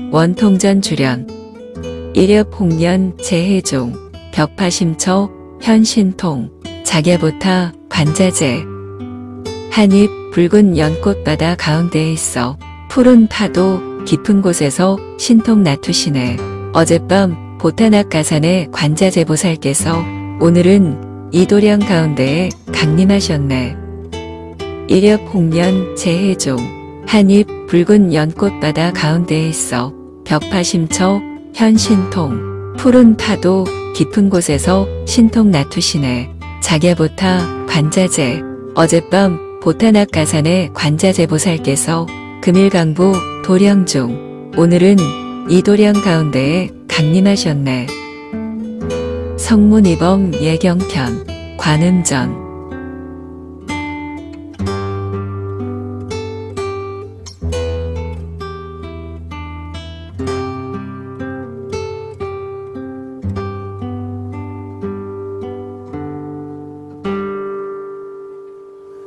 원통전 주련 일엽홍련 재해종 벽파심처 현신통 자개보타 관자재 한입 붉은 연꽃바다 가운데에 있어 푸른 파도 깊은 곳에서 신통 나투시네. 어젯밤 보타낙 가산의 관자재보살께서 오늘은 이도량 가운데에 강림하셨네. 일엽홍련 재해종 한입 붉은 연꽃바다 가운데에 있어 벽파심처 현신통 푸른 파도 깊은 곳에서 신통 나투시네. 자개보타 관자재 어젯밤 보타낙 가산의 관자재보살께서 금일강부 도령 중 오늘은 이도령 가운데에 강림하셨네. 성문이범 예경편 관음전